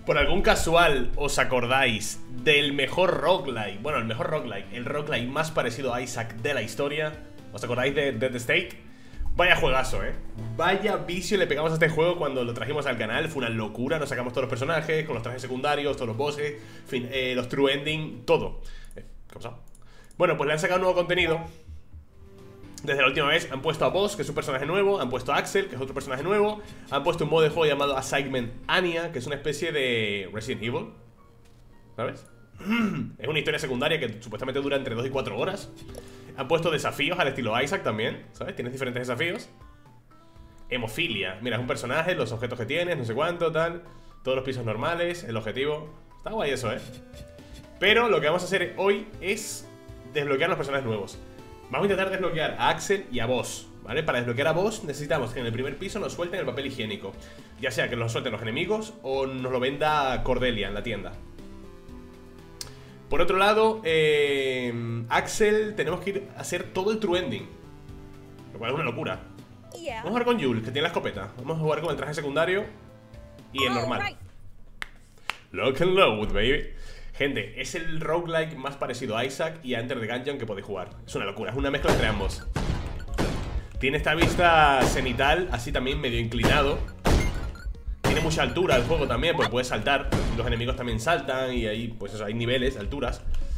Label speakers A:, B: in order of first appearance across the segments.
A: Por algún casual os acordáis del mejor roguelike. Bueno, el mejor roguelike, el roguelike más parecido a Isaac de la historia. ¿Os acordáis de Dead State? Vaya juegazo, vaya vicio le pegamos a este juego cuando lo trajimos al canal. Fue una locura, nos sacamos todos los personajes, con los trajes secundarios, todos los bosses, en fin, los true ending, todo. ¿Qué ha pasado? Bueno, pues le han sacado nuevo contenido. Desde la última vez han puesto a Boss, que es un personaje nuevo. Han puesto a Axel, que es otro personaje nuevo. Han puesto un modo de juego llamado Assignment Anya, que es una especie de Resident Evil, ¿sabes? Es una historia secundaria que supuestamente dura entre 2 y 4 horas. Han puesto desafíos al estilo Isaac también, ¿sabes? Tienes diferentes desafíos. Hemofilia, mira, es un personaje, los objetos que tienes, no sé cuánto, tal. Todos los pisos normales, el objetivo. Está guay eso, Pero lo que vamos a hacer hoy es desbloquear los personajes nuevos. Vamos a intentar desbloquear a Axel y a Boss, ¿vale? Para desbloquear a Boss necesitamos que en el primer piso nos suelten el papel higiénico. Ya sea que nos suelten los enemigos o nos lo venda Cordelia en la tienda. Por otro lado, Axel tenemos que ir a hacer todo el true ending, lo cual es una locura. Vamos a jugar con Jules, que tiene la escopeta. Vamos a jugar con el traje secundario y el normal. Lock and load, baby. Gente, es el roguelike más parecido a Isaac y a Enter the Gungeon que podéis jugar. Es una locura, es una mezcla entre ambos. Tiene esta vista cenital, así también medio inclinado. Tiene mucha altura el juego también, pues puedes saltar. Los enemigos también saltan y ahí, pues eso, hay niveles, alturas.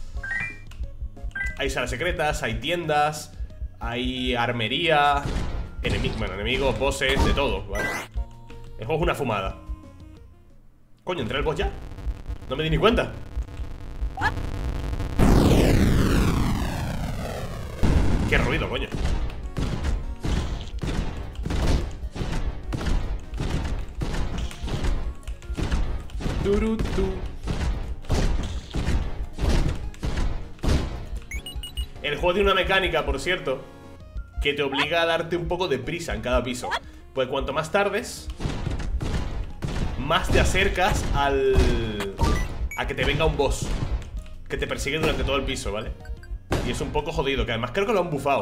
A: Hay salas secretas, hay tiendas, hay armería, enemigos, bosses, de todo, ¿vale? El juego es una fumada. Coño, ¿entré al boss ya? No me di ni cuenta. Qué ruido, coño. El juego tiene una mecánica, por cierto, que te obliga a darte un poco de prisa en cada piso. Pues cuanto más tardes, más te acercas a que te venga un boss que te persigue durante todo el piso, ¿vale? Y es un poco jodido, que además creo que lo han bufado.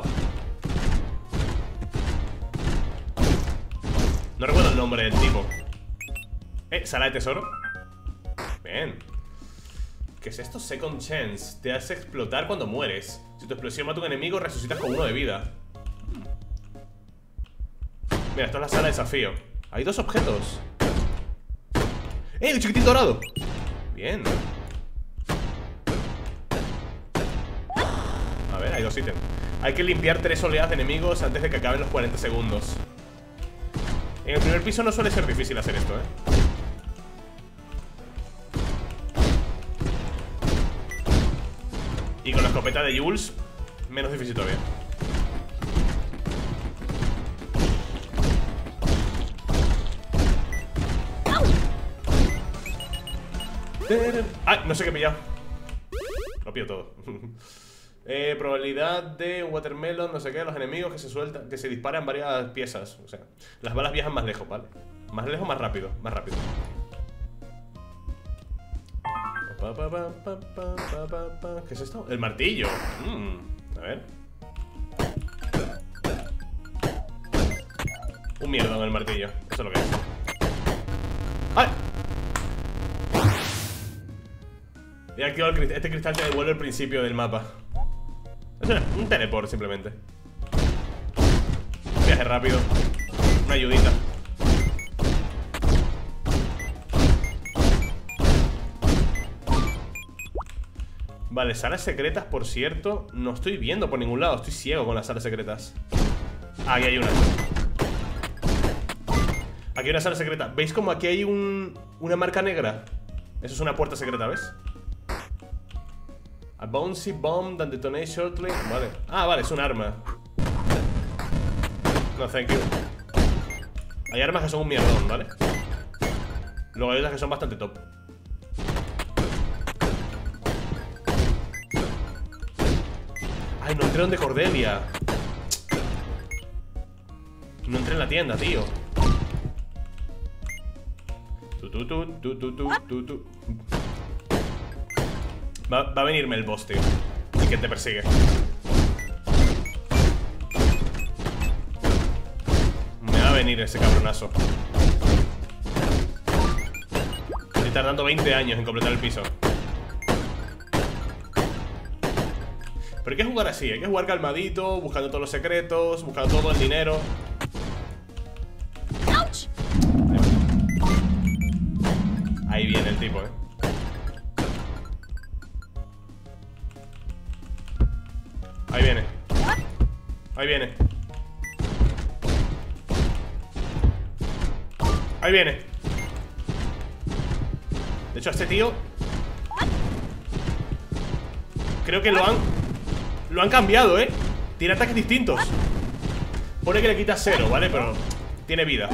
A: No recuerdo el nombre del tipo. Sala de tesoro. Bien. ¿Qué es esto? Second Chance. Te hace explotar cuando mueres. Si tu explosión mata a un enemigo, resucitas con 1 de vida. Mira, esto es la sala de desafío. Hay 2 objetos. ¡El chiquitín dorado! Bien. A ver, hay 2 ítems. Hay que limpiar 3 oleadas de enemigos antes de que acaben los 40 segundos. En el primer piso no suele ser difícil hacer esto, Y con la escopeta de Jules, menos difícil todavía. ¡Ay! No sé qué he pillado. Lo pillo todo. Probabilidad de watermelon, no sé qué. Los enemigos que se sueltan, que se disparan varias piezas. O sea, las balas viajan más lejos, ¿vale? Más lejos, más rápido. Más rápido. ¿Qué es esto? El martillo. A ver. Un mierdón el martillo. Eso es lo que es. ¡Ay! He activado el cristal. Este cristal te devuelve el principio del mapa. Es un teleport simplemente. Un viaje rápido. Una ayudita. Vale, salas secretas, por cierto. No estoy viendo por ningún lado. Estoy ciego con las salas secretas. Aquí hay una. Aquí hay una sala secreta. ¿Veis como aquí hay una marca negra? Eso es una puerta secreta, ¿ves? A bouncy bomb that detonates shortly. Vale. Ah, vale, es un arma. No, thank you. Hay armas que son un mierdón, ¿vale? Luego hay otras que son bastante top. Ay, no entré donde Cordelia. No entré en la tienda, tío. Va a venirme el boss, tío. Y que te persigue. Me va a venir ese cabronazo. tardando 20 años en completar el piso. Pero hay que jugar así, hay que jugar calmadito, buscando todos los secretos, buscando todo el dinero. Ahí viene el tipo, Ahí viene. Ahí viene. Ahí viene. De hecho, a este tío creo que lo han cambiado, Tiene ataques distintos. Pone que le quita 0, ¿vale? Pero tiene vida.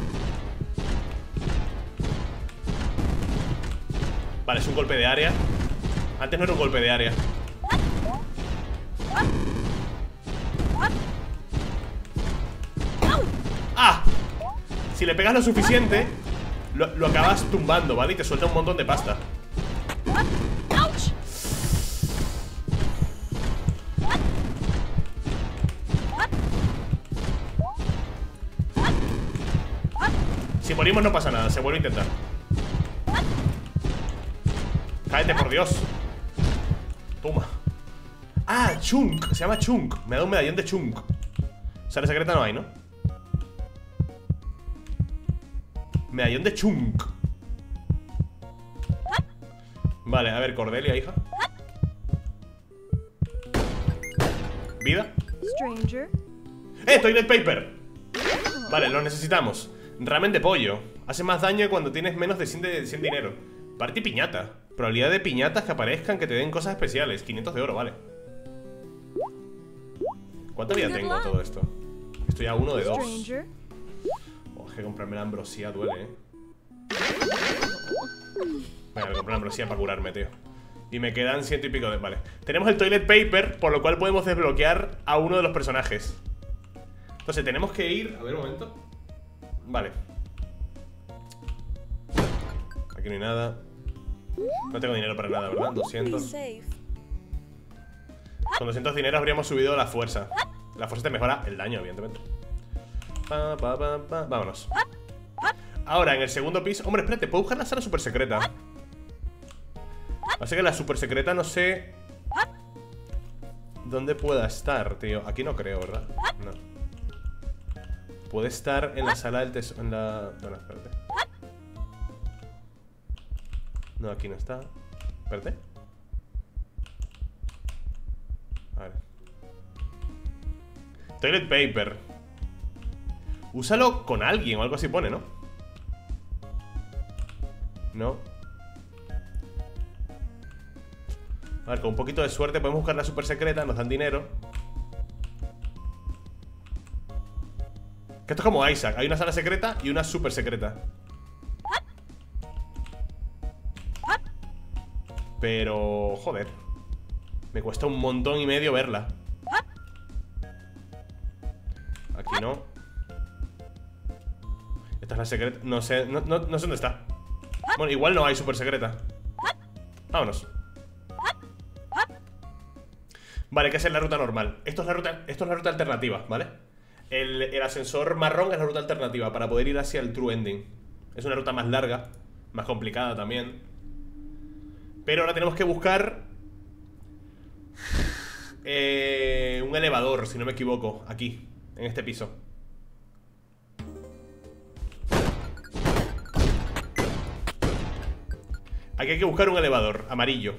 A: Vale, es un golpe de área. Antes no era un golpe de área. ¡Ah! Si le pegas lo suficiente, lo acabas tumbando, ¿vale? Y te suelta un montón de pasta. Si morimos no pasa nada, se vuelve a intentar. Cállate, por Dios. Toma. Ah, Chunk, se llama Chunk. Me da un medallón de Chunk. Sala secreta no hay, ¿no? Medallón de Chunk. Vale, a ver, Cordelia, hija. ¿Vida? Toilet paper. Vale, lo necesitamos. Ramen de pollo. Hace más daño cuando tienes menos de 100 dinero. Party piñata. Probabilidad de piñatas que aparezcan que te den cosas especiales. 500 de oro, vale. ¿Cuánta vida tengo todo esto? Estoy a 1 de 2. Oh, es que comprarme la ambrosía duele, Venga, voy a comprar la ambrosía para curarme, tío. Y me quedan 100 y pico de... Vale. Tenemos el toilet paper, por lo cual podemos desbloquear a uno de los personajes. Entonces tenemos que ir... A ver, un momento. Vale. Aquí no hay nada. No tengo dinero para nada, ¿verdad? 200. Con 200 dinero habríamos subido la fuerza. La fuerza te mejora el daño, evidentemente. Vámonos. Ahora, en el segundo piso... Hombre, espérate, puedo buscar la sala super secreta. Así que la super secreta no sé dónde pueda estar, tío. Aquí no creo, ¿verdad? No. Puede estar en la sala del tesoro. En la... No, espérate. No, aquí no está. Espérate. A ver. Toilet paper. Úsalo con alguien o algo así pone, ¿no? No. A ver, con un poquito de suerte podemos buscar la super secreta. Nos dan dinero. Que esto es como Isaac. Hay una sala secreta y una super secreta. Pero... joder. Me cuesta un montón y medio verla. Aquí no. Esta es la secreta. No sé, no sé dónde está. Bueno, igual no hay super secreta. Vámonos. Vale, que es la ruta normal. Esto es la ruta alternativa, ¿vale? El ascensor marrón es la ruta alternativa para poder ir hacia el true ending. Es una ruta más larga, más complicada también. Pero ahora tenemos que buscar un elevador, si no me equivoco. Aquí, en este piso. Aquí hay que buscar un elevador amarillo.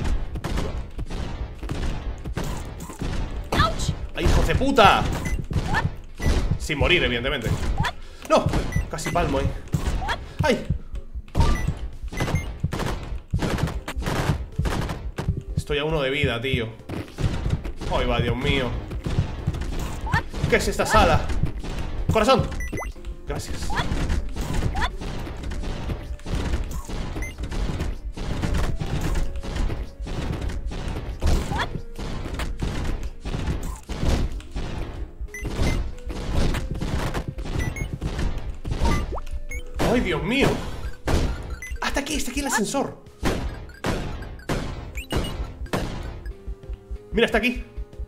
A: ¡Ay, hijo de puta! Sin morir, evidentemente. ¡No! Casi palmo, ¡ay! Estoy a 1 de vida, tío. ¡Ay, va, Dios mío! ¿Qué es esta sala? ¡Corazón! Gracias. ¡Ay, Dios mío! ¡Hasta aquí! ¡Está aquí el ascensor! Mira, está aquí.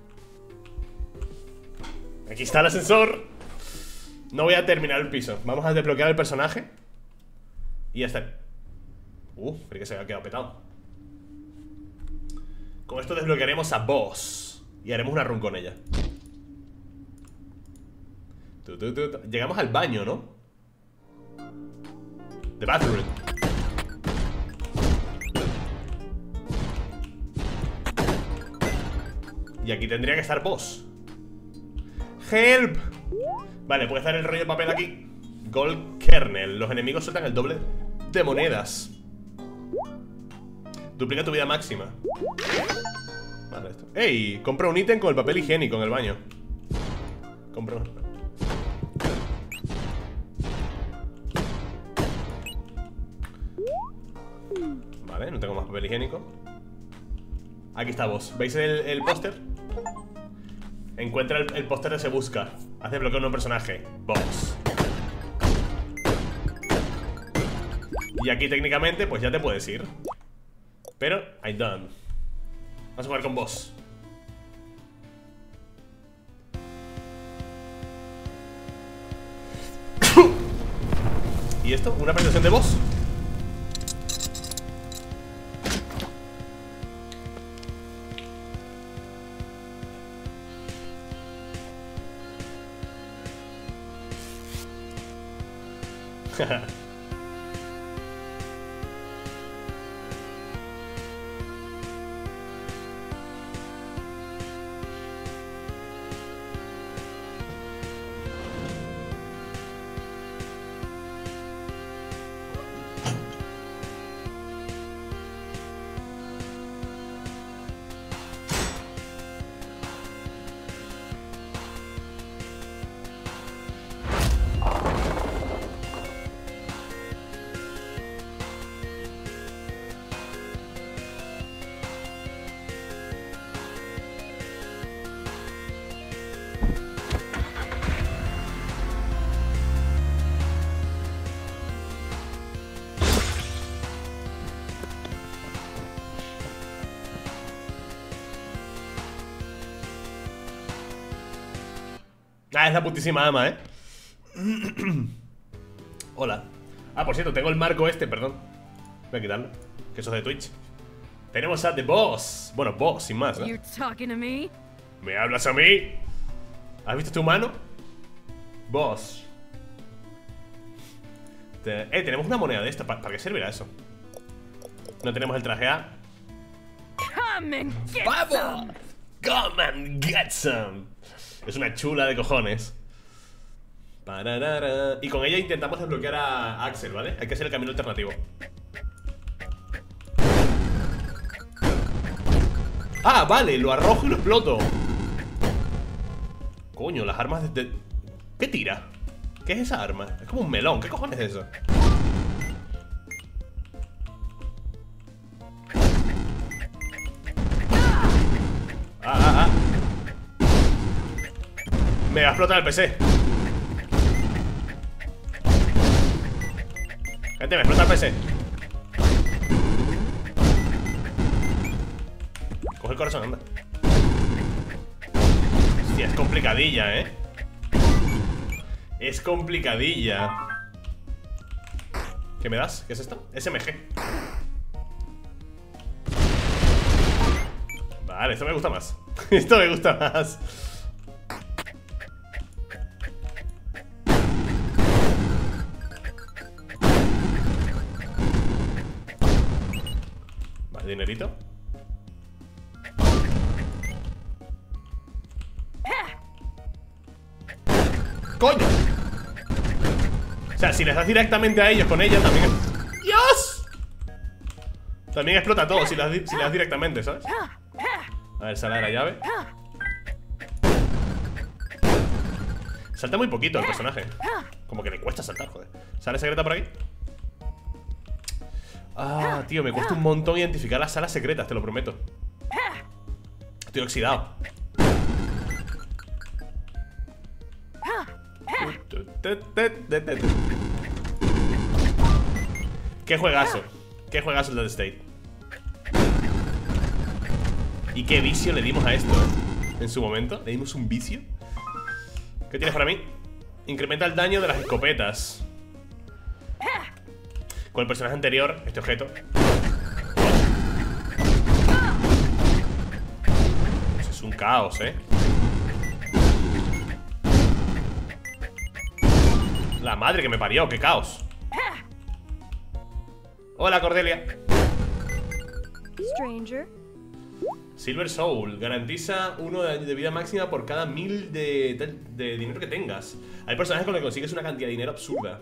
A: Aquí está el ascensor. No voy a terminar el piso. Vamos a desbloquear el personaje y ya está. Creí que se había quedado petado. Con esto desbloquearemos a Boss y haremos una run con ella. Llegamos al baño, ¿no? The bathroom. Y aquí tendría que estar Boss. ¡Help! Vale, puede estar el rollo de papel aquí. Gold Kernel. Los enemigos sueltan el doble de monedas. Duplica tu vida máxima. Vale, esto. ¡Ey! Compra un ítem con el papel higiénico en el baño. Compra uno. Vale, no tengo más papel higiénico. Aquí está Boss. ¿Veis el póster? Encuentra el póster de Se Busca. Hace bloqueo a un nuevo personaje. Boss. Y aquí técnicamente pues ya te puedes ir. Pero I'm done. Vamos a jugar con Boss. ¿Y esto? ¿Una presentación de Boss? Ah, es la putísima ama, ¿eh? Hola. Ah, por cierto, tengo el marco este, perdón. Voy a quitarlo, que eso es de Twitch. Tenemos a The Boss. Bueno, Boss, sin más, ¿no? ¿Me hablas a mí? ¿Has visto tu mano? Boss. Tenemos una moneda de esta. ¿Para qué servirá eso? No tenemos el traje A. ¡Vamos! Come and get some. Es una chula de cojones. Pararara. Y con ella intentamos desbloquear a Axel, ¿vale? Hay que hacer el camino alternativo. Ah, vale, lo arrojo y lo exploto. Coño, las armas de... ¿Qué tira? ¿Qué es esa arma? Es como un melón, ¿qué cojones es eso? Me va a explotar el PC. Gente, me explota el PC. Coge el corazón, anda. Hostia, es complicadilla, ¿eh? Es complicadilla. ¿Qué me das? ¿Qué es esto? SMG. Vale, esto me gusta más. Esto me gusta más. Vale, dinerito. ¡Coño! O sea, si les das directamente a ellos con ella, también... ¡Dios! También explota todo si le das directamente, ¿sabes? A ver, sale de la llave. Salta muy poquito el personaje. Como que le cuesta saltar, joder. ¿Sale secreta por aquí? Ah, tío, me cuesta un montón identificar las salas secretas, te lo prometo. Estoy oxidado. Qué juegazo. Qué juegazo el Dead State. Y qué vicio le dimos a esto, ¿eh? En su momento, le dimos un vicio. ¿Qué tienes para mí? Incrementa el daño de las escopetas. Con el personaje anterior, este objeto un caos, La madre que me parió, qué caos. Hola, Cordelia.
B: Stranger.
A: Silver Soul, garantiza 1 de vida máxima por cada 1000 de dinero que tengas. Hay personajes con los que consigues una cantidad de dinero absurda.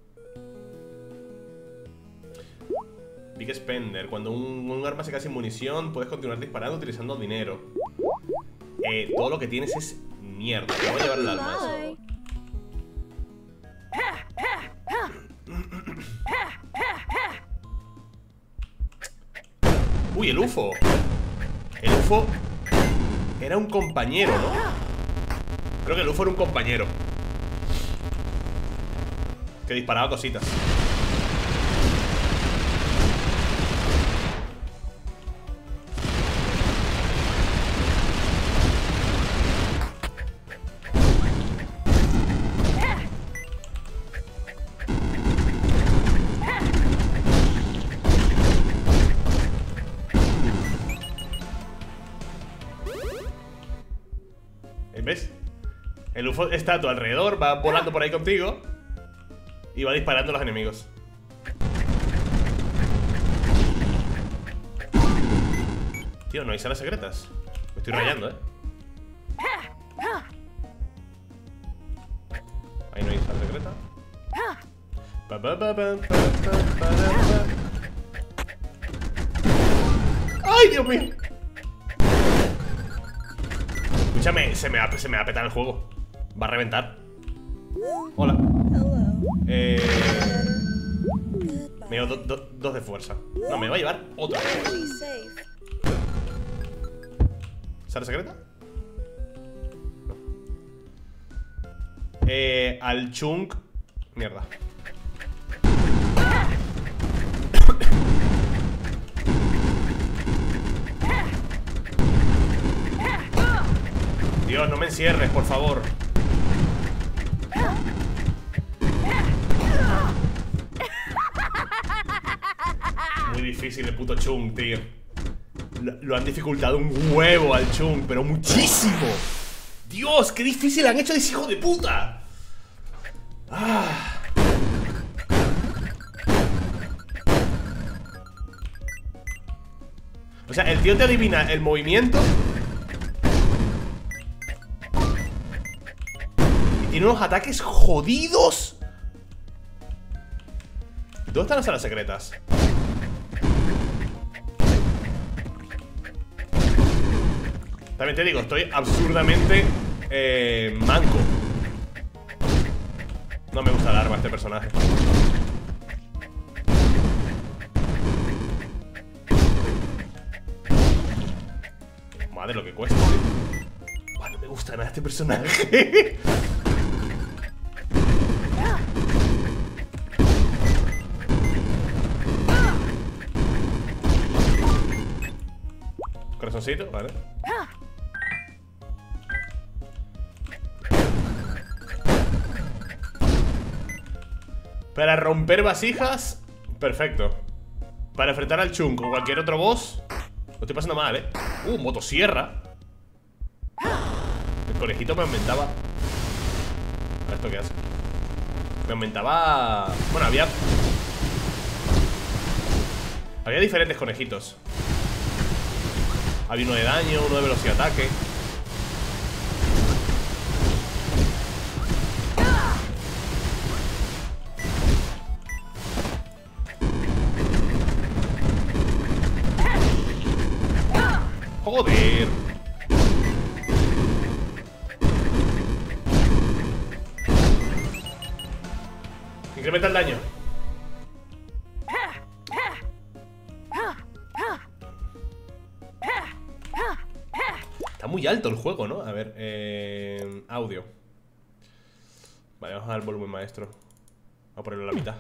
A: Big Spender, cuando un arma se queda sin munición, puedes continuar disparando utilizando dinero. Todo lo que tienes es mierda. Te voy a llevar el arma. Uy, el UFO. El UFO era un compañero, ¿no? Creo que el UFO era un compañero que disparaba cositas. ¿Ves? El UFO está a tu alrededor, va volando por ahí contigo y va disparando a los enemigos. Tío, no hay salas secretas. Me estoy rayando, Ahí no hay sala secreta. ¡Ay, Dios mío! Escúchame, se me va a petar el juego. Va a reventar. Hola. Me llevo dos de fuerza. No, me va a llevar otra. ¿Sala secreta? No. Al chunk. Mierda. Dios, no me encierres, por favor. Muy difícil el puto Chung, tío. Lo han dificultado un huevo al Chung, pero muchísimo. Dios, qué difícil han hecho de ese hijo de puta. O sea, el tío te adivina el movimiento y tiene unos ataques jodidos. ¿Dónde están las salas secretas? También te digo, estoy absurdamente manco. No me gusta el arma este personaje. Madre, lo que cuesta, tío. Buah, no me gusta nada este personaje. Corazoncito, vale. Para romper vasijas, perfecto. Para enfrentar al Chung o cualquier otro boss, lo estoy pasando mal, motosierra. El conejito me aumentaba. A ver, ¿esto qué hace? Me aumentaba... Bueno, había diferentes conejitos. Había uno de daño, uno de velocidad de ataque. Joder. Incrementa el daño. Está muy alto el juego, ¿no? A ver, audio. Vale, vamos a dar el volumen maestro. Vamos a ponerlo a la mitad.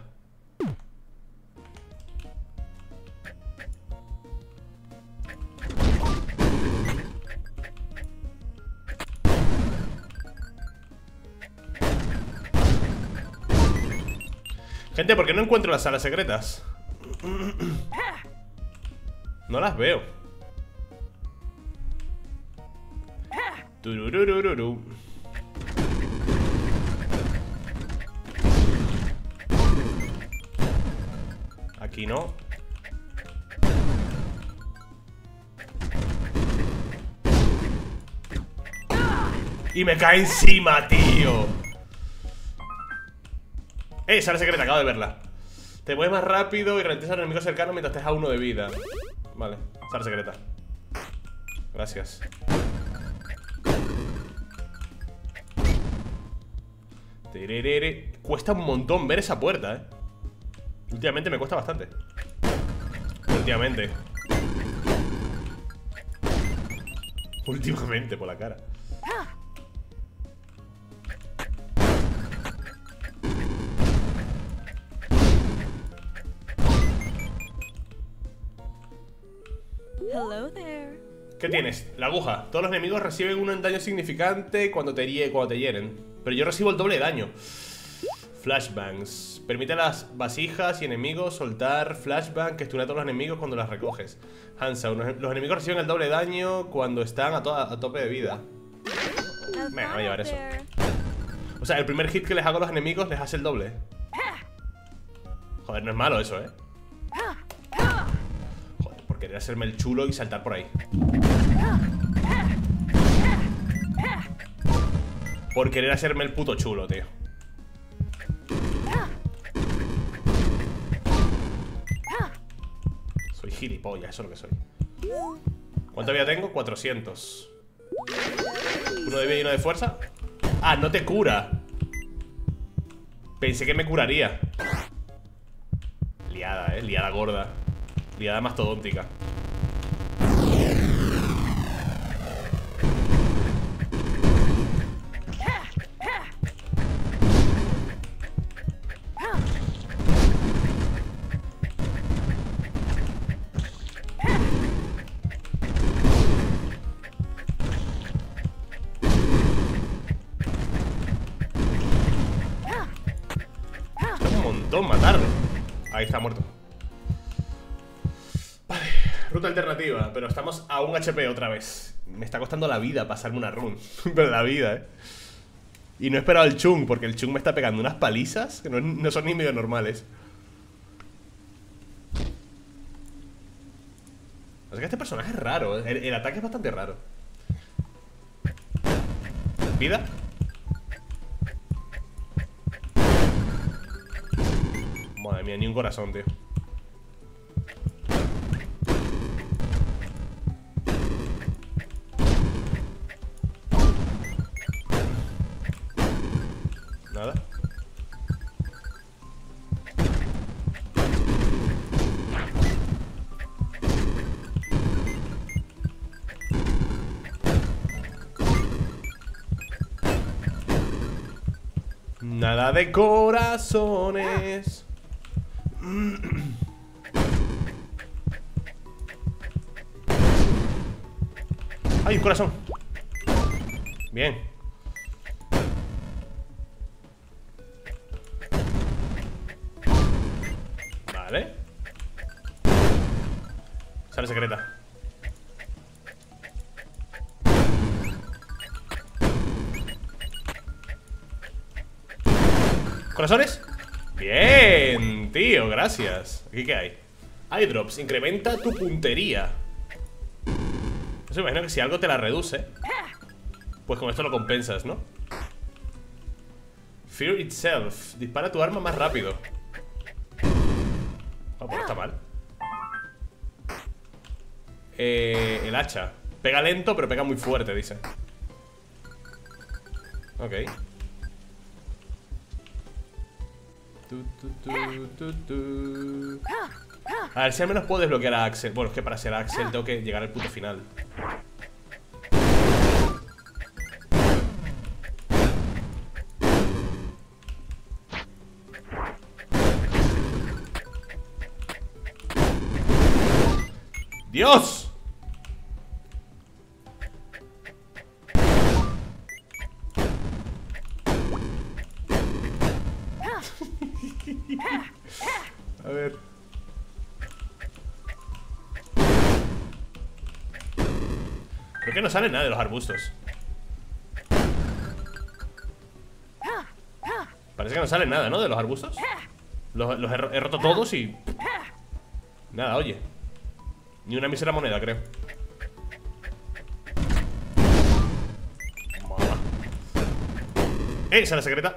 A: Gente, ¿por qué no encuentro las salas secretas? No las veo. Turururururu. Aquí no. Y me cae encima, tío. Sala secreta, acabo de verla. Te mueves más rápido y ralentiza al enemigo cercano mientras estés a 1 de vida. Vale, sala secreta. Gracias. Cuesta un montón ver esa puerta, Últimamente me cuesta bastante. Últimamente, por la cara.
B: Hello there.
A: ¿Qué tienes? La aguja. Todos los enemigos reciben un daño significante cuando te hieren. Pero yo recibo el doble de daño. Flashbangs. Permite a las vasijas y enemigos soltar flashbang que stunea a todos los enemigos cuando las recoges. Hansa. Los enemigos reciben el doble de daño cuando están a tope de vida. Venga, voy a llevar eso. O sea, el primer hit que les hago a los enemigos les hace el doble. Joder, no es malo eso, Joder, por querer hacerme el chulo y saltar por ahí. Por querer hacerme el puto chulo, tío. Soy gilipollas, eso es lo que soy. ¿Cuánta vida tengo? 400. Uno de vida y uno de fuerza. Ah, no te cura. Pensé que me curaría. Liada, liada gorda. Liada mastodóntica. Matarlo. Ahí está muerto. Vale, ruta alternativa. Pero estamos a un HP otra vez. Me está costando la vida pasarme una run. Pero la vida, Y no he esperado al Chung, porque el Chung me está pegando unas palizas que no son ni medio normales. Es que este personaje es raro, el ataque es bastante raro. ¿Vida? Madre mía, ni un corazón, tío. Nada. Nada de corazones. ¡Ay, un corazón! Bien. Vale. Sala secreta. ¿Corazones? Bien, tío, gracias. ¿Aquí qué hay? Eyedrops, incrementa tu puntería. Eso me imagino que si algo te la reduce, pues con esto lo compensas, ¿no? Fear itself, dispara tu arma más rápido. Oh, pues no está mal. El hacha. Pega lento, pero pega muy fuerte, dice. Ok. A ver si al menos puedo desbloquear a Axel. Bueno, es que para ser Axel tengo que llegar al punto final. ¡Dios! A ver. Creo que no sale nada de los arbustos. Parece que no sale nada, ¿no? De los arbustos. Los he roto todos y... nada, oye. Ni una mísera moneda, creo. Sala secreta.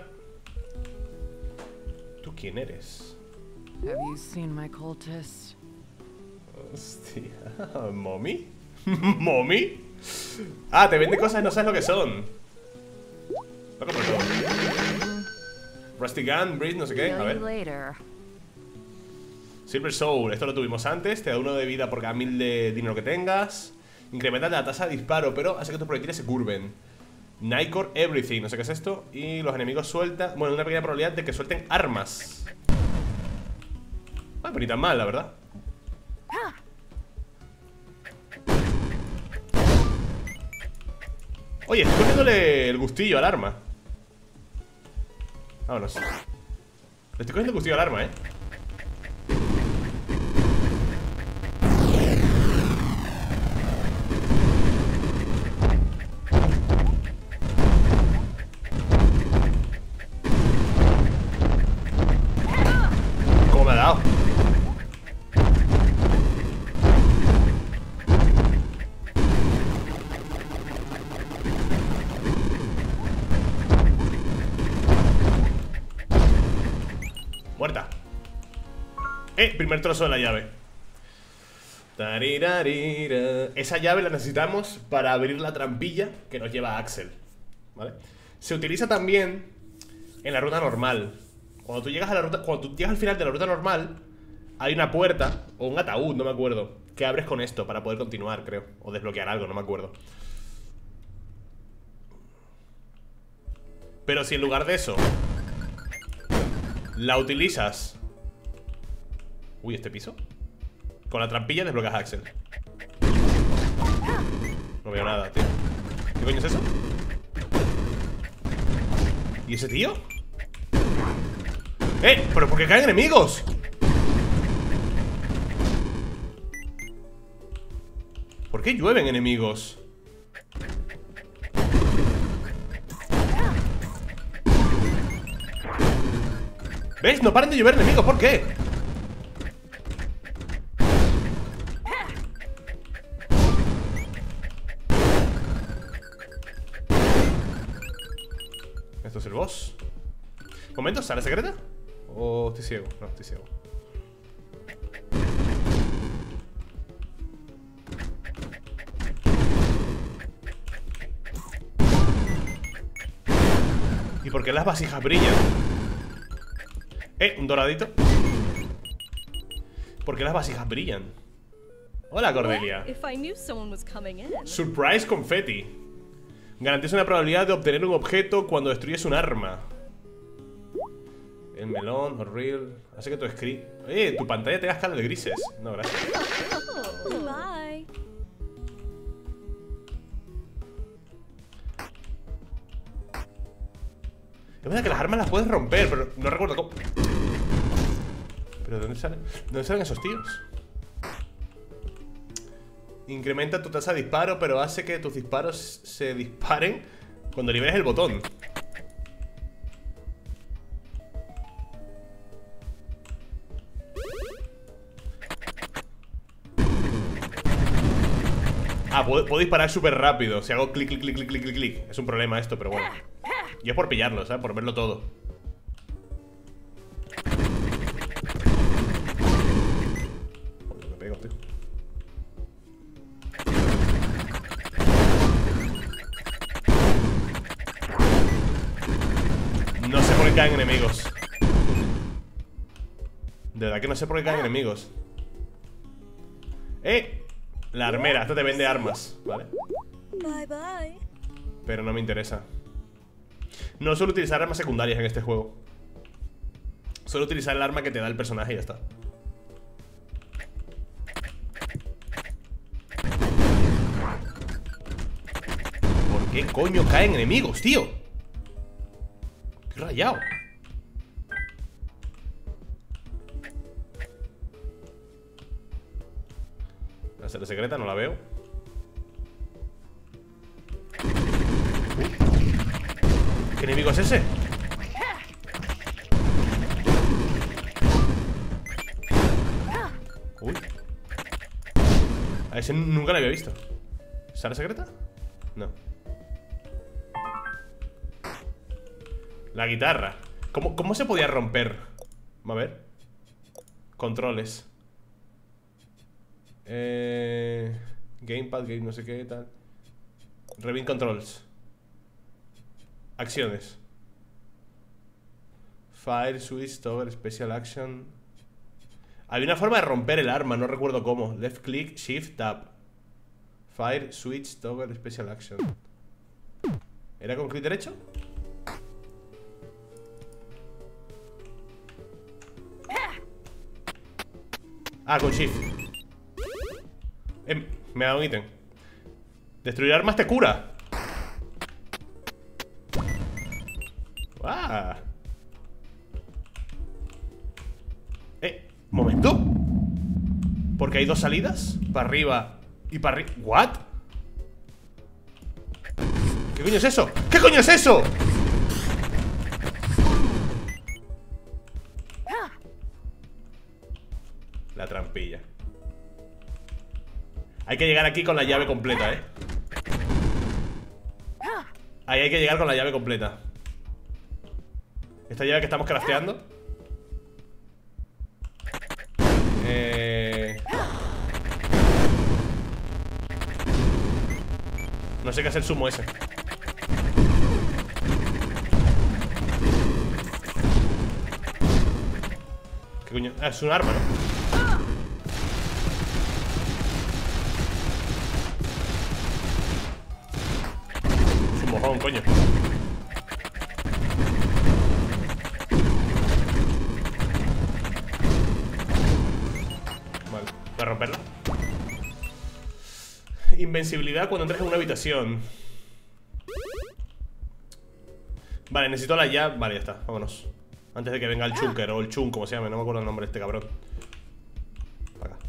A: ¿Tú quién eres?
C: Have you seen my cultist?
A: Hostia, ¿mommy? ¿Mommy? Ah, te vende cosas y no sabes lo que son. Lo compro todo. Rusty Gun, Breeze, no sé qué. A ver. Silver Soul, esto lo tuvimos antes. Te da 1 de vida por cada 1000 de dinero que tengas. Incrementa la tasa de disparo, pero hace que tus proyectiles se curven. Nightcore Everything, no sé qué es esto. Y los enemigos sueltan, bueno, una pequeña probabilidad de que suelten armas. Pero ni tan mal, la verdad. Oye, estoy cogiéndole el gustillo al arma. Vámonos. Le estoy cogiendo el gustillo al arma, ¿Cómo me ha dado? Muerta. Primer trozo de la llave. Tarirarira. Esa llave la necesitamos para abrir la trampilla que nos lleva a Axel, ¿vale? Se utiliza también en la ruta normal. Cuando tú llegas a la ruta, cuando tú llegas al final de la ruta normal, hay una puerta o un ataúd, no me acuerdo, que abres con esto para poder continuar, creo. O desbloquear algo, no me acuerdo. Pero si en lugar de eso la utilizas... Uy, ¿este piso? Con la trampilla desbloqueas a Axel. No veo nada, tío. ¿Qué coño es eso? ¿Y ese tío? ¿Pero por qué caen enemigos? ¿Por qué llueven enemigos? ¿Ves? No paran de llover enemigos, ¿por qué? Esto es el boss. Momento, ¿sala secreta? ¿O estoy ciego? No, estoy ciego. ¿Y por qué las vasijas brillan? Un doradito. ¿Por qué las vasijas brillan? Hola, Cordelia. Surprise confetti. Garantiza una probabilidad de obtener un objeto cuando destruyes un arma. El melón, horrible. Hace que tu screen... tu pantalla tenga escala de grises. No, gracias.
B: Bye.
A: Es verdad que las armas las puedes romper, pero no recuerdo cómo. ¿Pero dónde salen? ¿Dónde salen esos tíos? Incrementa tu tasa de disparo, pero hace que tus disparos se disparen cuando liberes el botón. Puedo disparar súper rápido. Si hago clic, clic, clic, clic, clic, clic, clic. Es un problema esto, pero bueno. Y es por pillarlo, ¿sabes? Por verlo todo. Joder, me pego, tío. No sé por qué caen enemigos. De verdad que no sé por qué caen enemigos. La armera, esta te vende armas, ¿vale?
B: Bye bye.
A: Pero no me interesa. No suelo utilizar armas secundarias en este juego. Suelo utilizar el arma que te da el personaje y ya está. ¿Por qué coño caen enemigos, tío? Qué rayado. La sala secreta no la veo. ¿Qué enemigo es ese? A ese nunca lo había visto. ¿Sala secreta? No. La guitarra. ¿Cómo se podía romper? A ver. Controles. Gamepad, game no sé qué tal. Rewind controls. Acciones. Fire, switch, toggle, special action. Había una forma de romper el arma, no recuerdo cómo. Left click, shift, tab. Fire, switch, toggle, special action. ¿Era con clic derecho? Ah, con shift. Me ha dado un ítem. Destruir armas te cura. ¡Ah! ¿Momento? Porque hay dos salidas. Para arriba y para arriba. ¿What? ¿Qué coño es eso? ¿Qué coño es eso? La trampilla. Hay que llegar aquí con la llave completa, ¿eh? Ahí hay que llegar con la llave completa. Esta llave que estamos crafteando. No sé qué hace el sumo ese. ¿Qué coño? Ah, es un arma, ¿no? Es un mojón, coño. Vale, voy a romperla. Invencibilidad cuando entres en una habitación. Vale, necesito la llave. Vale, ya está, vámonos. Antes de que venga el chunker o el chun, como se llame. No me acuerdo el nombre de este cabrón. Para acá.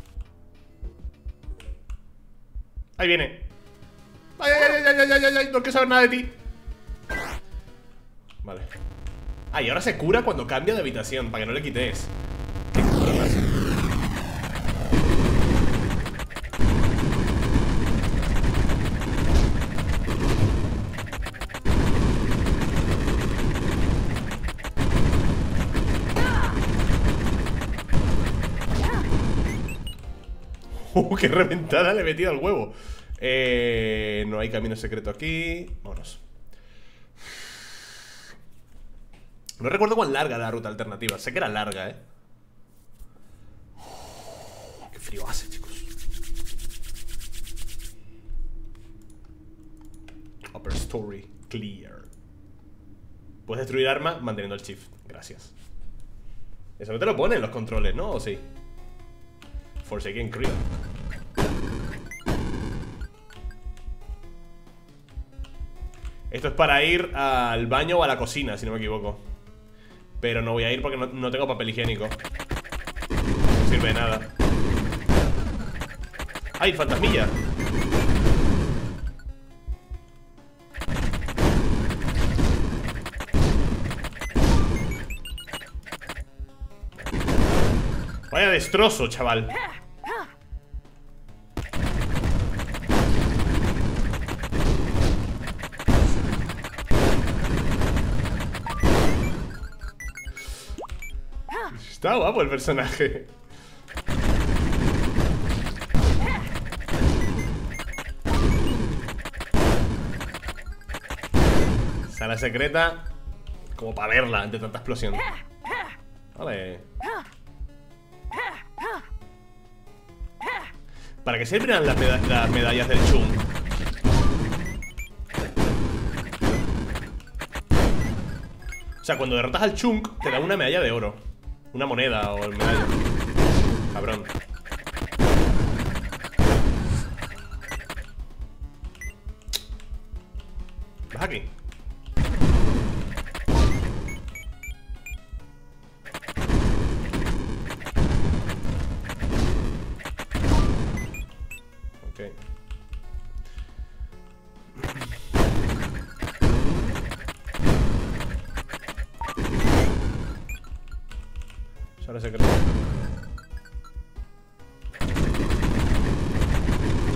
A: Ahí viene. ¡Ay, ay, ay, ay, ay, ay, ay! No quiero saber nada de ti. Vale. Ah, y ahora se cura cuando cambia de habitación. Para que no le quites. Qué cabronazo. Qué reventada le he metido al huevo. No hay camino secreto aquí. Vámonos. No recuerdo cuán larga era la ruta alternativa. Sé que era larga, Qué frío hace, chicos. Upper story clear. Puedes destruir arma manteniendo el shift. Gracias. Eso no te lo pone en los controles, ¿no? ¿O sí? Forsaken Creel. Esto es para ir al baño o a la cocina, si no me equivoco. Pero no voy a ir porque no tengo papel higiénico. No sirve de nada. ¡Ay, fantasmilla! Vaya destrozo, chaval. Está guapo el personaje. Sala secreta. Como para verla ante tanta explosión. Vale. ¿Para qué servirán las medallas del Chung? O sea, cuando derrotas al Chunk te da una medalla de oro. Una moneda o el medalla. Cabrón. ¿Vas aquí? Ok. Ahora se cree.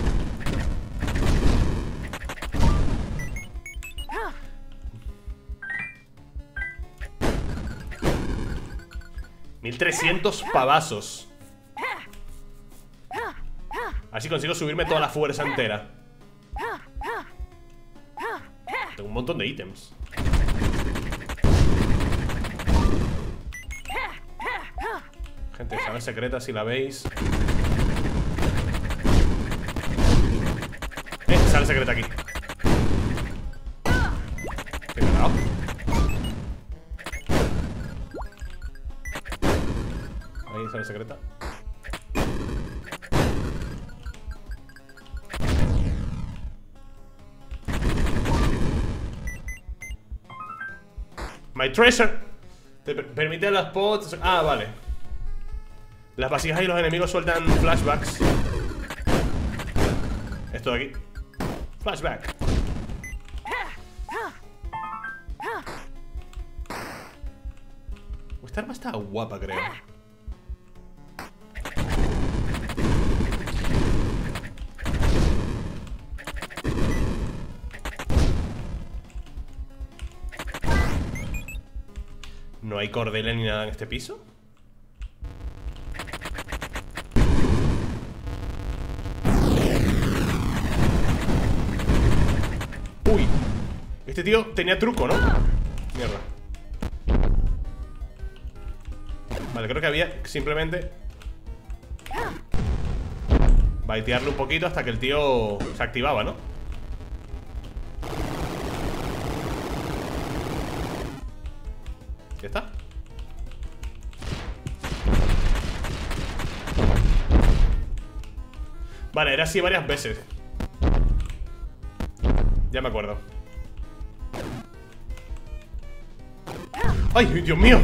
A: 1300 pavazos. Así consigo subirme toda la fuerza entera. Tengo un montón de ítems. Gente, sala secreta si la veis. Sala secreta aquí. ¿Qué cagado? Ahí, sala secreta. My treasure. Te permite a las pods. Ah, vale. Las vasijas y los enemigos sueltan flashbacks. Esto de aquí. Flashback. Esta arma está guapa, creo. ¿No hay cordelia ni nada en este piso? Uy, este tío tenía truco, ¿no? Mierda. Vale, creo que había simplemente baitearle un poquito hasta que el tío se activaba, ¿no? ¿Ya está? Vale, era así varias veces. Ya me acuerdo. ¡Ay, Dios mío!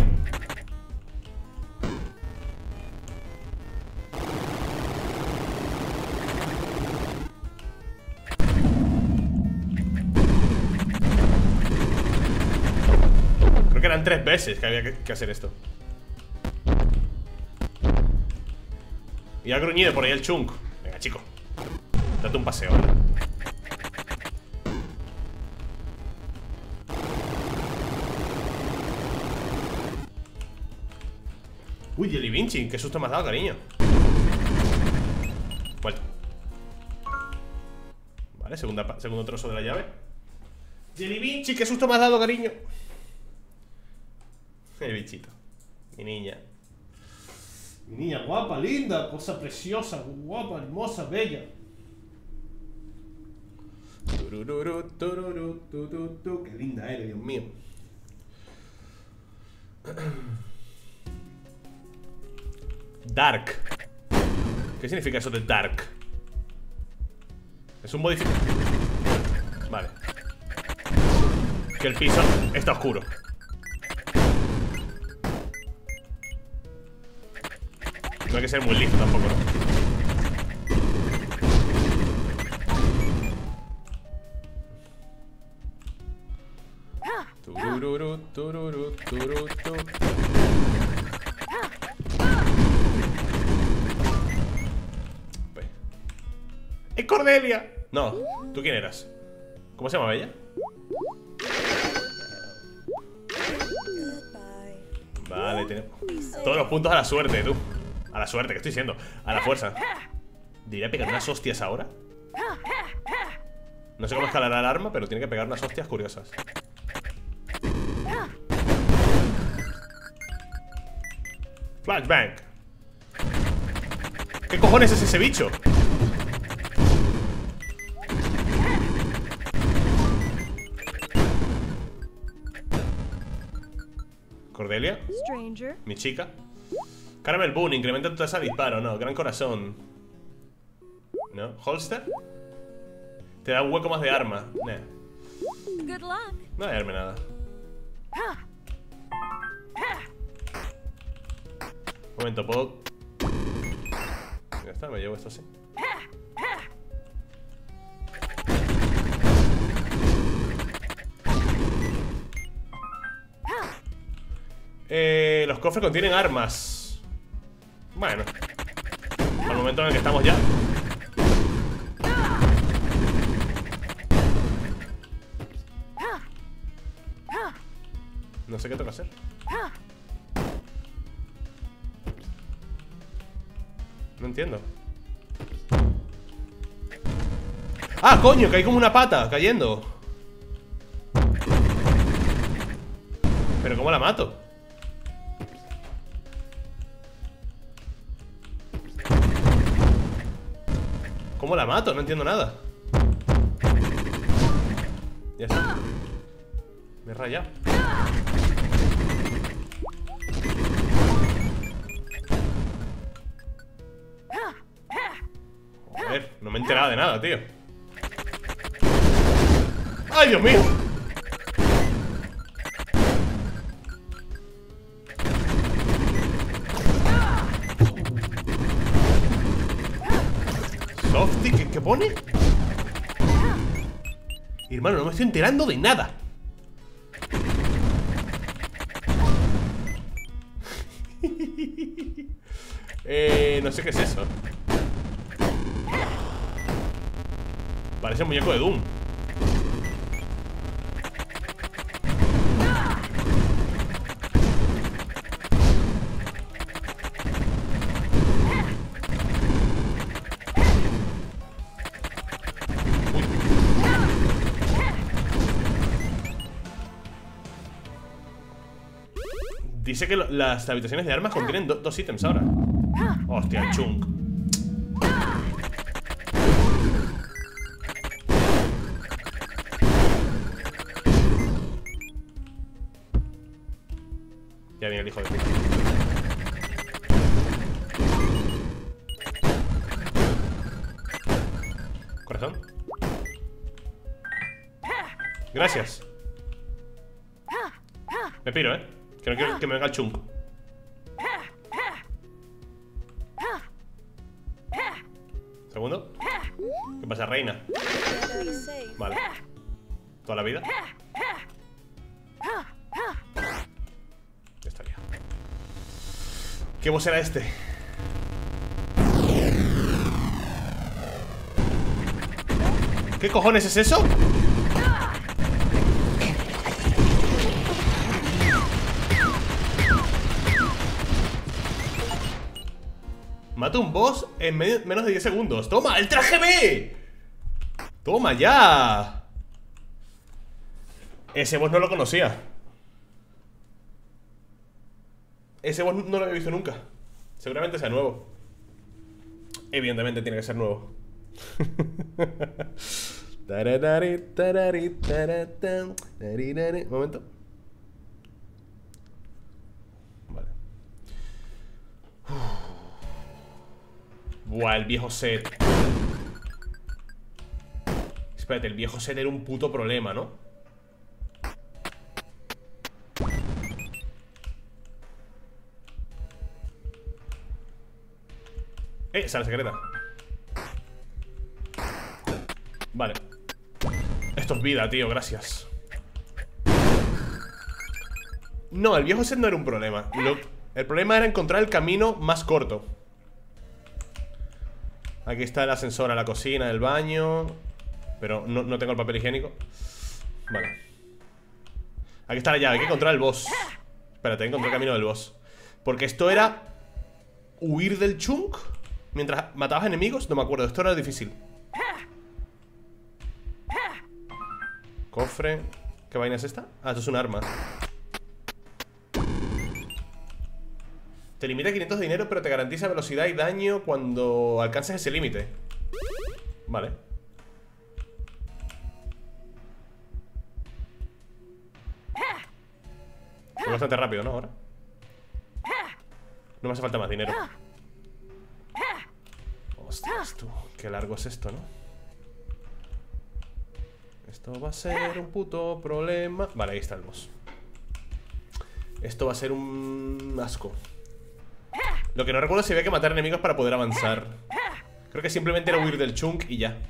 A: Creo que eran 3 veces que había que hacer esto. Y ha gruñido por ahí el chunk. Venga, chico, date un paseo. Uy, Jelly Vinci, qué susto me has dado, cariño. Vuelta. Vale, segundo trozo de la llave. Jelly Vinci, qué susto me has dado, cariño. El bichito. Mi niña. Mi niña guapa, linda, cosa preciosa, guapa, hermosa, bella. Turururu, tururu, tu. Qué linda eres, Dios mío. Dark. ¿Qué significa eso de dark? Es un modificador. Vale. Que el piso está oscuro. No hay que ser muy listo tampoco, ¿no? Turururu, tururu, tururu, tu. ¡Es Cordelia! No, ¿tú quién eras? ¿Cómo se llamaba ella? Vale, tenemos todos los puntos a la suerte, tú. A la suerte, ¿qué estoy diciendo? A la fuerza. ¿Debería pegar unas hostias ahora? No sé cómo escalará el arma, pero tiene que pegar unas hostias curiosas. Flashbang. ¿Qué cojones es ese bicho? Cordelia,
B: Stranger.
A: mi chica. Caramel Boon, incrementa tu tasa de disparo. No, gran corazón. ¿No? Holster. Te da un hueco más de arma. Nah.
B: Good luck.
A: No voy a darme nada. Un momento, ¿puedo? Ya está, me llevo esto así. Los cofres contienen armas. Bueno, al momento en el que estamos ya. No sé qué toca hacer. entiendo. ¡Ah, coño! Que hay como una pata cayendo. ¿Pero cómo la mato? ¿Cómo la mato? No entiendo nada. Ya está. Me he rayado. Joder, no me he enterado de nada, tío. ¡Ay, Dios mío! Softy, ¿qué pone? Hermano, no me estoy enterando de nada. No sé qué es eso. Parece un muñeco de Doom. Dice que las habitaciones de armas contienen dos ítems ahora. Hostia, el chunk. Ya viene el hijo de puta. Corazón. Gracias. Me piro, que no quiero que me venga el chunk. Segundo. ¿Qué pasa, reina? Vale. ¿Toda la vida? Ya estaría. ¿Qué boss era este? ¿Qué cojones es eso? Mata un boss en menos de 10 segundos. ¡Toma! ¡El traje B! ¡Toma ya! Ese boss no lo conocía. Ese boss no lo había visto nunca. Seguramente sea nuevo. Evidentemente tiene que ser nuevo. Un momento. Vale. Buah, el viejo set. Espérate, el viejo set era un puto problema, ¿no? Sala secreta. Vale. Esto es vida, tío, gracias. No, el viejo set no era un problema. El problema era encontrar el camino más corto. Aquí está el ascensor a la cocina, el baño. Pero no tengo el papel higiénico. Vale. Aquí está la llave, hay que encontrar el boss. Espérate, encontré el camino del boss. Porque esto era huir del chunk mientras matabas enemigos. No me acuerdo, esto era difícil. Cofre. ¿Qué vaina es esta? Ah, esto es un arma. Te limita 500 de dinero, pero te garantiza velocidad y daño cuando alcances ese límite. Vale. Voy bastante rápido, ¿no? Ahora no me hace falta más dinero. Ostras, tú. Qué largo es esto, ¿no? Esto va a ser un puto problema. Vale, ahí está el boss. Esto va a ser un asco. Lo que no recuerdo es si había que matar enemigos para poder avanzar. Creo que simplemente era huir del chunk y ya.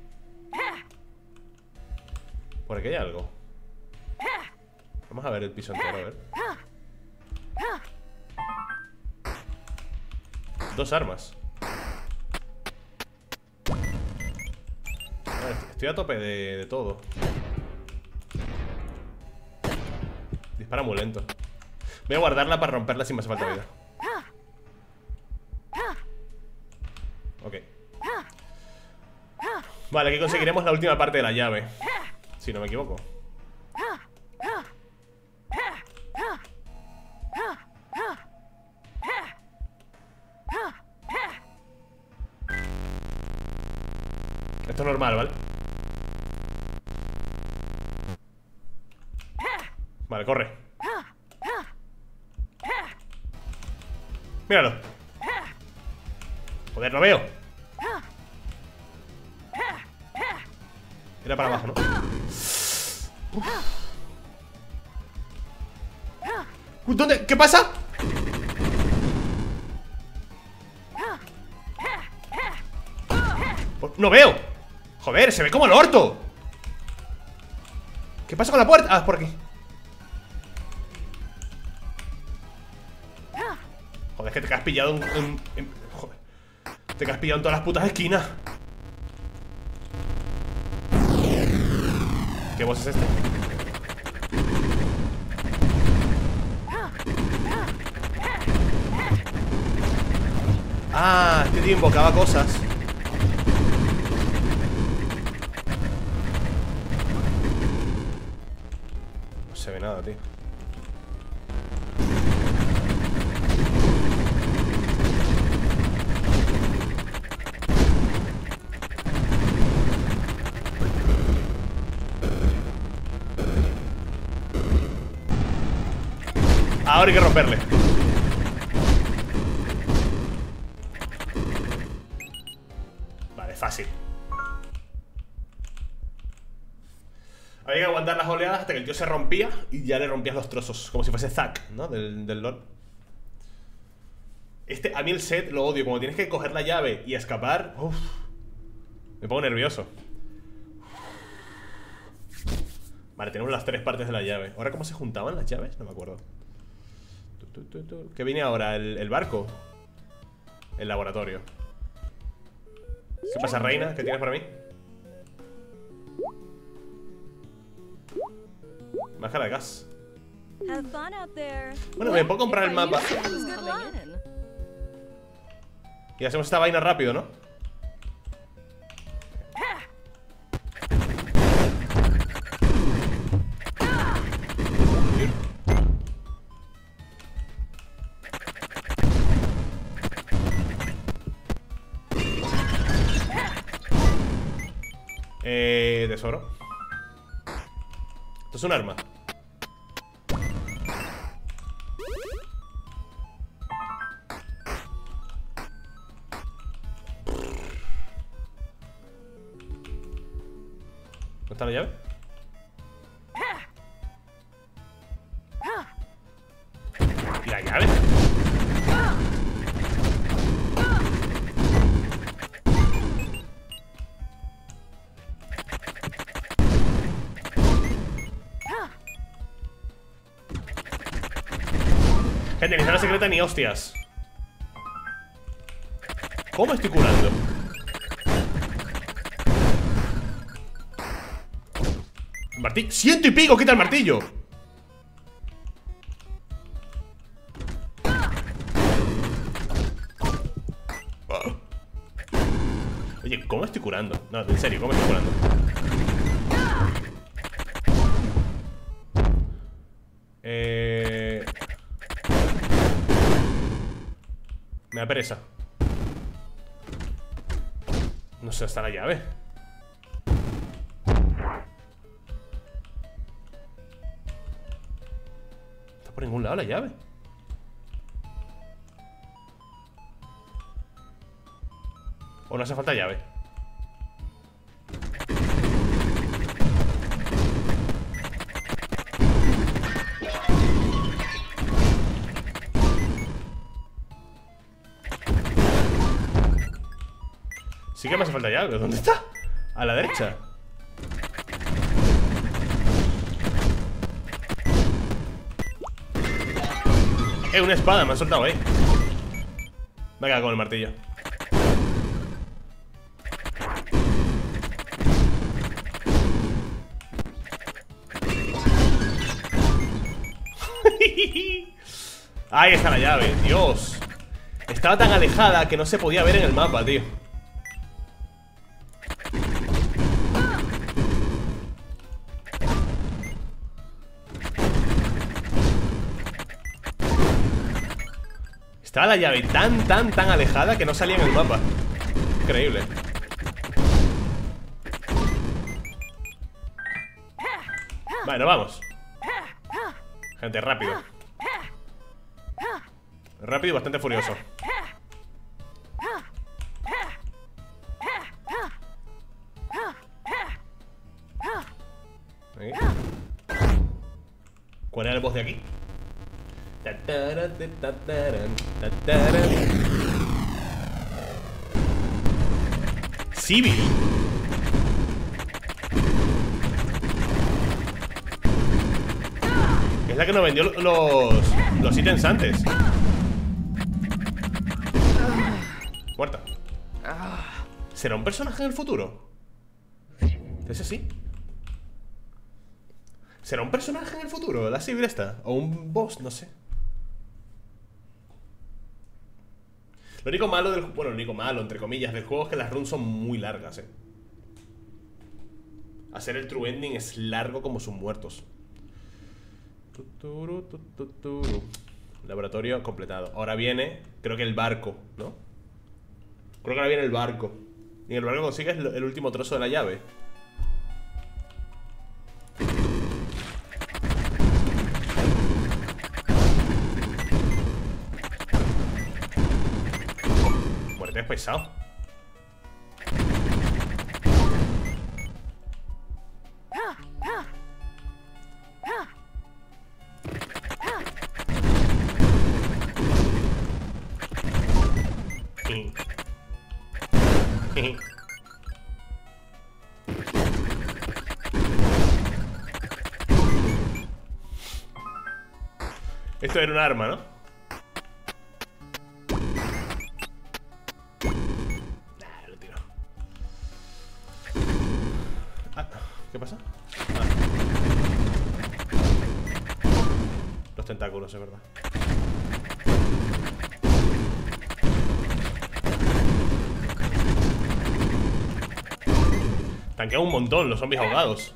A: Por aquí hay algo. Vamos a ver el piso entero, a ver. Dos armas. Vale, estoy a tope de todo. Dispara muy lento. Voy a guardarla para romperla si me hace falta vida. Vale, aquí conseguiremos la última parte de la llave, si no me equivoco. Esto es normal, ¿vale? Vale, corre. Míralo. Joder, lo veo. Era para abajo, ¿no? ¿Dónde? ¿Qué pasa? No veo. Joder, se ve como el orto. ¿Qué pasa con la puerta? Ah, por aquí. Joder, es que te has pillado joder. Te has pillado en todas las putas esquinas. ¿Qué boss es este? Ah, este tío invocaba cosas. No se ve nada, tío. Ahora hay que romperle. Vale, fácil. Había que aguantar las oleadas hasta que el tío se rompía y ya le rompías los trozos, como si fuese Zack, ¿no? Del LoL. A mí el set lo odio. Como tienes que coger la llave y escapar, uf, me pongo nervioso. Vale, tenemos las tres partes de la llave. ¿Ahora cómo se juntaban las llaves? No me acuerdo. ¿Qué viene ahora? ¿El barco? El laboratorio. ¿Qué pasa, reina? ¿Qué tienes para mí? Máscara de gas. Bueno, me puedo comprar el mapa y hacemos esta vaina rápido, ¿no? Tesoro. Esto es un arma. ¿Dónde está la llave? ¿Y la llave? Gente, ni zona secreta ni hostias. ¿Cómo estoy curando? Martillo. ¡Ciento y pico! ¡Quita el martillo! Oye, ¿cómo estoy curando? No, en serio, ¿cómo estoy curando? Me da pereza. No sé, está la llave. Está por ningún lado la llave. ¿O no hace falta llave? Sí que me hace falta llave. ¿Dónde está? A la derecha. Una espada, me han soltado ahí. Me ha quedado con el martillo. Ahí está la llave, Dios. Estaba tan alejada que no se podía ver en el mapa, tío. Estaba la llave tan alejada que no salía en el mapa. Increíble. Bueno, vamos. Gente, rápido. Rápido y bastante furioso. Ahí. ¿Cuál era el boss de aquí? Civil. Es la que nos vendió los ítems antes. Muerta. ¿Será un personaje en el futuro? ¿Es así? ¿Será un personaje en el futuro? ¿La civil esta? ¿O un boss? No sé. Lo único malo del... Bueno, lo único malo, entre comillas, del juego es que las runs son muy largas, Hacer el true ending es largo como sus muertos. Laboratorio completado. Ahora viene, creo que el barco, ¿no? Creo que ahora viene el barco. Y en el barco consigues el último trozo de la llave. Muerte es pesado. Esto era un arma, ¿no? Lo tiro. ¿Qué pasa? Los tentáculos, es verdad. Tanquean un montón los zombies ahogados.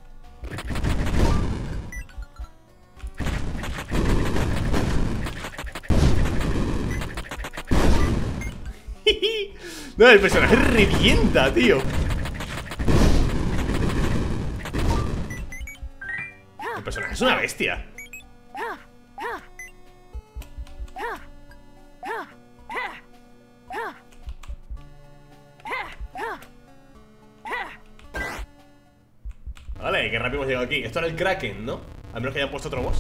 A: No, el personaje revienta, tío. El personaje es una bestia. Vale, qué rápido hemos llegado aquí. Esto era el Kraken, ¿no? A menos que hayan puesto otro boss.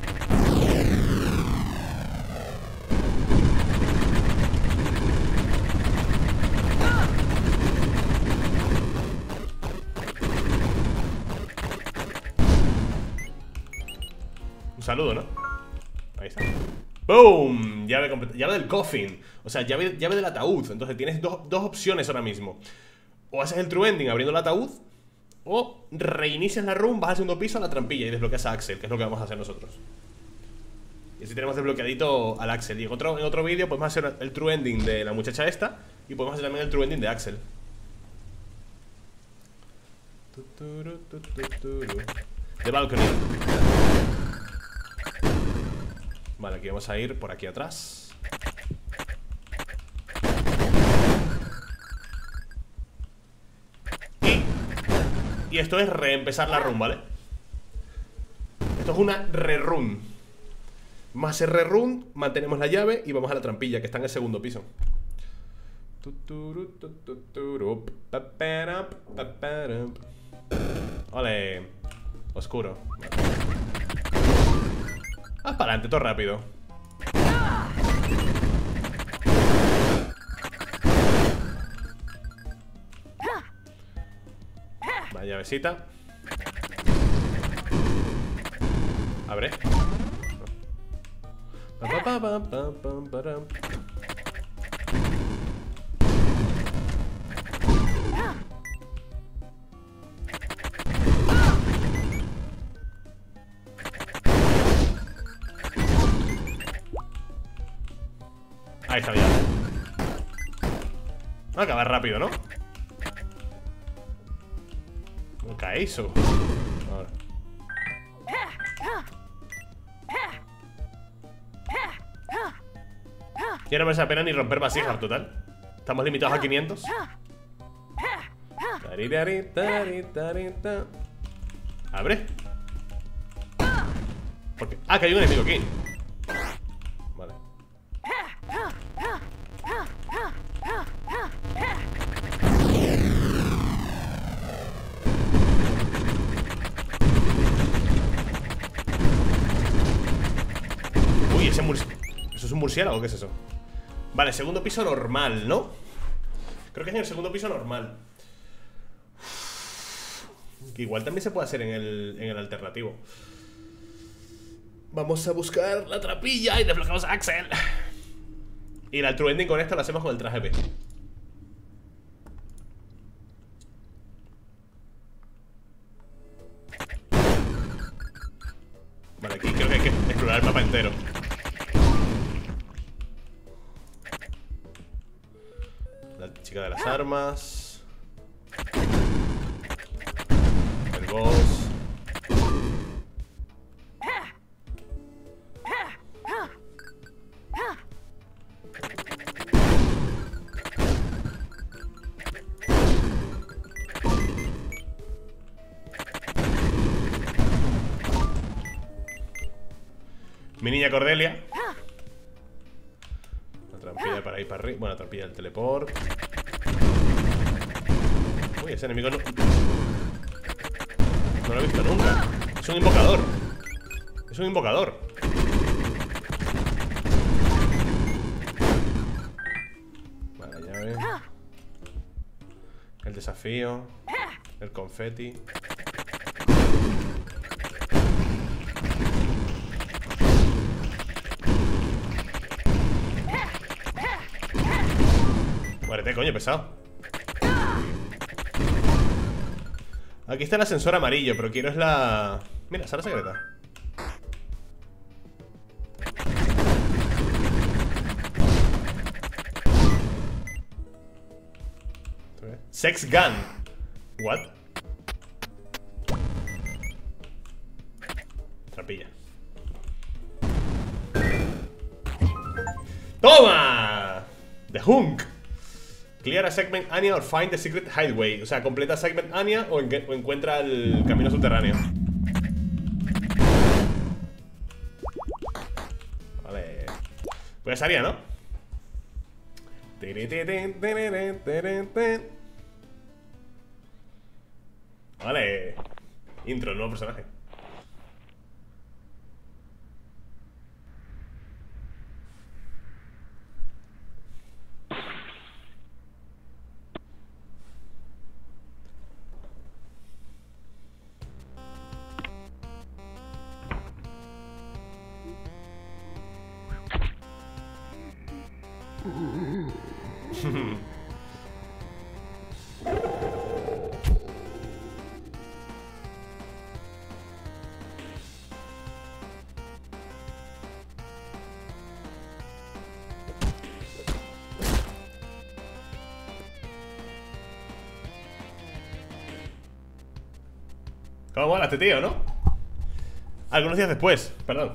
A: Un saludo, ¿no? Ahí está. ¡Boom! Llave completa. Llave del coffin. O sea, llave del ataúd. Entonces tienes dos opciones ahora mismo. O haces el true ending abriendo el ataúd, o reinicias la run, vas al segundo piso a la trampilla y desbloqueas a Axel, que es lo que vamos a hacer nosotros. Y así tenemos desbloqueadito al Axel. Y en otro vídeo podemos hacer el true ending de la muchacha esta. Y podemos hacer también el true ending de Axel. The balcony. Vale, aquí vamos a ir por aquí atrás. Y esto es reempezar la run, ¿vale? Esto es una rerun. Vamos a hacer rerun, mantenemos la llave y vamos a la trampilla, que está en el segundo piso. Vale. Oscuro. Para adelante, todo rápido. Vale, llavecita. Abre. Ahí está ya. Va a acabar rápido, ¿no? No cae eso. Ahora. Ya no merece la pena ni romper vasijas, total. Estamos limitados a 500. Abre. Porque... Ah, que hay un enemigo aquí. Vale. Uy, ese murciélago. ¿Eso es un murciélago o qué es eso? Vale, segundo piso normal, ¿no? Creo que es en el segundo piso normal. Que igual también se puede hacer en el alternativo. Vamos a buscar la trapilla y desbloqueamos a Axel. Y la true ending con esta la hacemos con el traje B. Vale, aquí creo que hay que explorar el mapa entero. La chica de las armas. El boss. Mi niña Cordelia. La trampilla para ir para arriba. Bueno, la trampilla del teleport. Uy, ese enemigo no lo he visto nunca. Es un invocador. Es un invocador. Vale, la llave. El desafío. El confeti. Muérete, coño, pesado. Aquí está el ascensor amarillo, pero quiero es la... Mira, sala secreta. Sex gun. What? Trapilla. ¡Toma! The Hunk. Clear a segment Anya or find the secret hideaway. O sea, completa segment Anya o encuentra el camino subterráneo. Vale. Pues estaría, ¿no? Vale. Intro, nuevo personaje. ¿Cómo mola este tío, no? Algunos días después, perdón.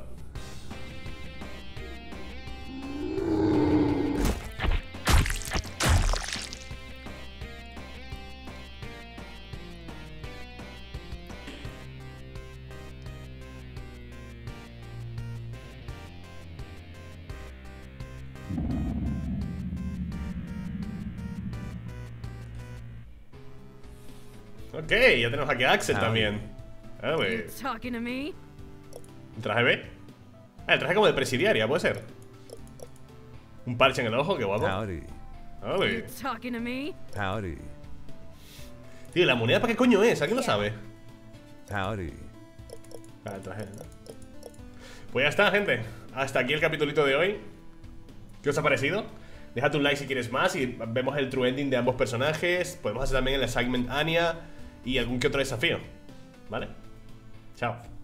A: Ok, ya tenemos aquí a Axel también.
B: You talking to me?
A: ¿Un traje B? Ah, el traje como de presidiaria, puede ser. Un parche en el ojo, qué guapo.
D: Howdy.
A: Howdy.
B: You talking to me?
D: Howdy.
A: Tío, ¿la moneda para qué coño es? ¿Alguien lo sabe?
D: Howdy.
A: Ah, el traje, ¿no? Pues ya está, gente. Hasta aquí el capitulito de hoy. ¿Qué os ha parecido? Déjate un like si quieres más y vemos el true ending de ambos personajes. Podemos hacer también el assignment Anya y algún que otro desafío. ¿Vale? Chao.